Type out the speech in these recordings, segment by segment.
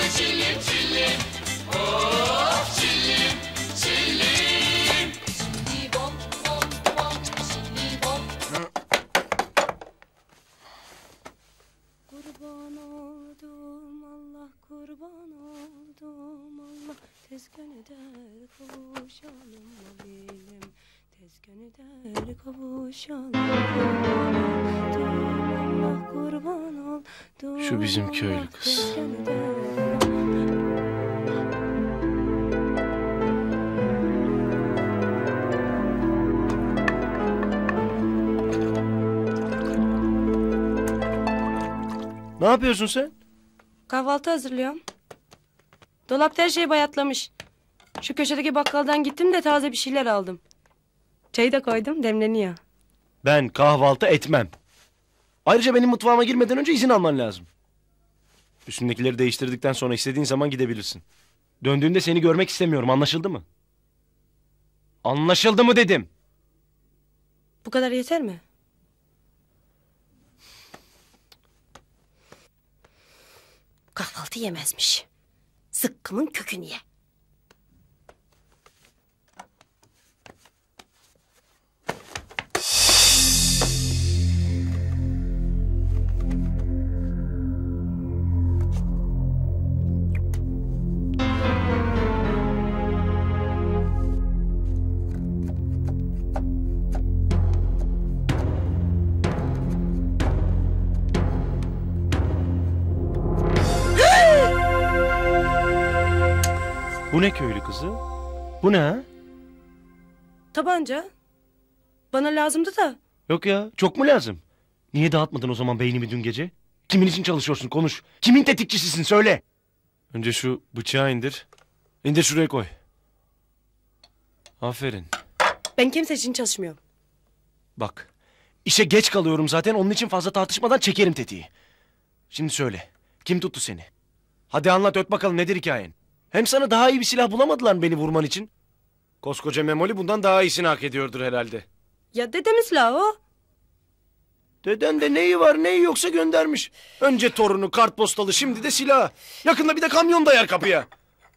Çilim çilim. Oh çilim çilim. Çili bom bom bom. Çili bom. Kurban oldum Allah, kurban oldum Allah. Tez gönüder kavuşalım Habilim. Tez gönüder kavuşalım. Allah kurban oldum. Şu bizim köylü kız. Ne yapıyorsun sen? Kahvaltı hazırlıyorum. Dolapta her şey bayatlamış. Şu köşedeki bakkaldan gittim de taze bir şeyler aldım. Çayı da koydum, demleniyor. Ben kahvaltı etmem. Ayrıca benim mutfağıma girmeden önce izin alman lazım. Üstündekileri değiştirdikten sonra istediğin zaman gidebilirsin. Döndüğünde seni görmek istemiyorum, anlaşıldı mı? Anlaşıldı mı dedim. Bu kadar yeter mi? Kahvaltı yemezmiş. Zıkkımın kökünü ye. Bu ne köylü kızı? Bu ne ha? Tabanca. Bana lazımdı da. Yok ya, çok mu lazım? Niye dağıtmadın o zaman beynimi dün gece? Kimin için çalışıyorsun, konuş. Kimin tetikçisisin, söyle. Önce şu bıçağı indir. İndir şuraya koy. Aferin. Ben kimse için çalışmıyorum. Bak, işe geç kalıyorum zaten, onun için fazla tartışmadan çekerim tetiği. Şimdi söyle, kim tuttu seni? Hadi anlat, öt bakalım, nedir hikayen? Hem sana daha iyi bir silah bulamadılar mı beni vurman için? Koskoca Memoli bundan daha iyisini hak ediyordur herhalde. Ya dedemiz la o. Deden de neyi var neyi yoksa göndermiş. Önce torunu, kartpostalı, şimdi de silah. Yakında bir de kamyon dayar kapıya.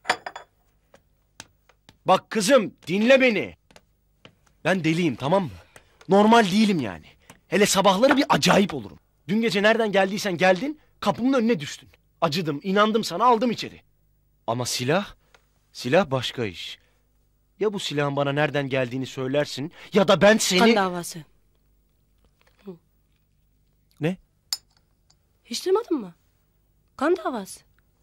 Bak kızım, dinle beni. Ben deliyim, tamam mı? Normal değilim yani. Hele sabahları bir acayip olurum. Dün gece nereden geldiysen geldin, kapımın önüne düştün. Acıdım, inandım sana, aldım içeri. Ama silah başka iş. Ya bu silahın bana nereden geldiğini söylersin ya da ben seni... Kan davası. Ne? Hiç duymadın mı? Kan davası.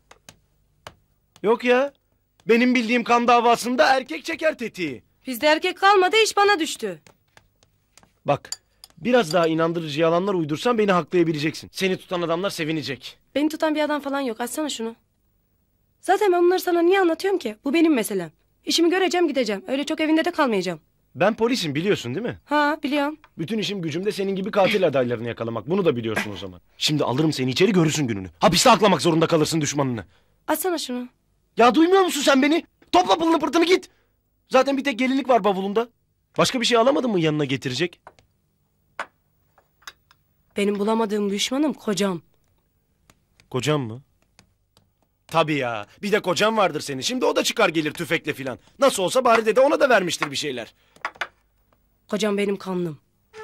Yok ya. Benim bildiğim kan davasında erkek çeker tetiği. Bizde erkek kalmadı, iş bana düştü. Bak, biraz daha inandırıcı yalanlar uydursan beni haklayabileceksin. Seni tutan adamlar sevinecek. Beni tutan bir adam falan yok. Açsana şunu. Zaten ben bunları sana niye anlatıyorum ki? Bu benim meselem. İşimi göreceğim, gideceğim. Öyle çok evinde de kalmayacağım. Ben polisim, biliyorsun değil mi? Ha, biliyorum. Bütün işim gücüm de senin gibi katil adaylarını yakalamak. Bunu da biliyorsun o zaman. Şimdi alırım seni içeri, görürsün gününü. Hapiste aklamak zorunda kalırsın düşmanını. Açsana şunu. Ya duymuyor musun sen beni? Topla pılını pırtını git. Zaten bir tek gelinlik var bavulunda. Başka bir şey alamadın mı yanına getirecek? Benim bulamadığım düşmanım kocam. Kocam mı? Tabii ya. Bir de kocam vardır senin. Şimdi o da çıkar gelir tüfekle filan. Nasıl olsa bari dede ona da vermiştir bir şeyler. Kocam benim kanlım.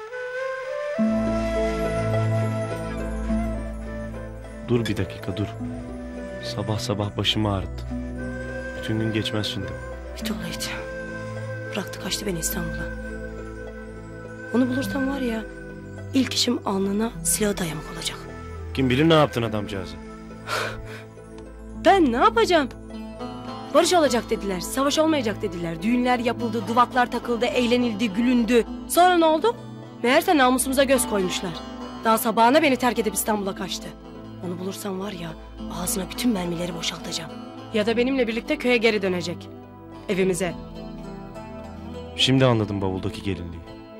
Dur bir dakika, dur. Sabah sabah başımı ağrıttın. Bütün gün geçmez şimdi. Hiç olaydı. Bıraktı kaçtı beni İstanbul'a. Onu bulursam var ya, ilk işim alnına silahı dayamak olacak. Kim bilir ne yaptın adamcağızı. Ben ne yapacağım? Barış olacak dediler, savaş olmayacak dediler. Düğünler yapıldı, duvaklar takıldı, eğlenildi, gülündü. Sonra ne oldu? Meğerse namusumuza göz koymuşlar. Daha sabahına beni terk edip İstanbul'a kaçtı. Onu bulursam var ya, ağzına bütün mermileri boşaltacağım. Ya da benimle birlikte köye geri dönecek. Evimize. Şimdi anladım bavuldaki gelinliği.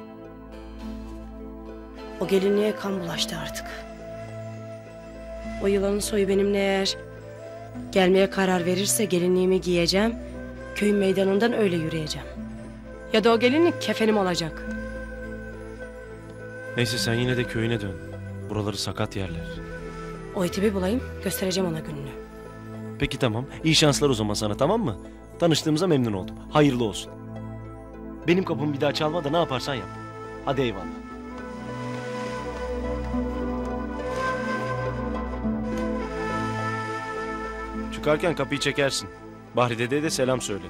O gelinliğe kan bulaştı artık. O yılanın soyu benimle eğer gelmeye karar verirse gelinliğimi giyeceğim. Köyün meydanından öyle yürüyeceğim. Ya da o gelinlik kefenim olacak. Neyse sen yine de köyüne dön. Buraları sakat yerler. O iti bir bulayım, göstereceğim ona gününü. Peki tamam. İyi şanslar o zaman sana, tamam mı? Tanıştığımıza memnun oldum. Hayırlı olsun. Benim kapımı bir daha çalma da ne yaparsan yap. Hadi eyvallah. Çıkarken kapıyı çekersin. Bahri dedeye de selam söyle.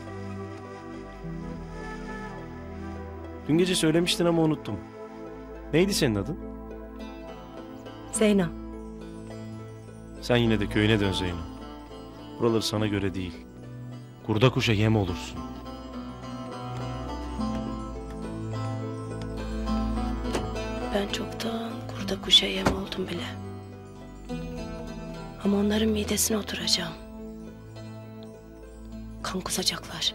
Dün gece söylemiştin ama unuttum. Neydi senin adın? Zeyno. Sen yine de köyüne dön Zeyno. Buraları sana göre değil. Kurda kuşa yem olursun. Ben çoktan kurda kuşa yem oldum bile. Ama onların midesine oturacağım. Kan kusacaklar.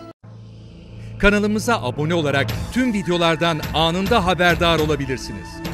Kanalımıza abone olarak tüm videolardan anında haberdar olabilirsiniz.